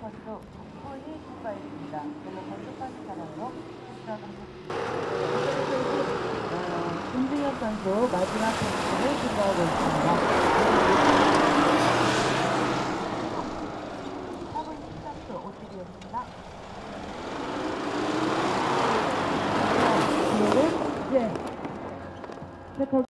코스 충분히 통과했습니다. 별로 번쩍하는 사람으로 김승엽 선수 마지막 코스를 통과하고 있습니다. 4분 13초 50이었습니다. 기회를 이제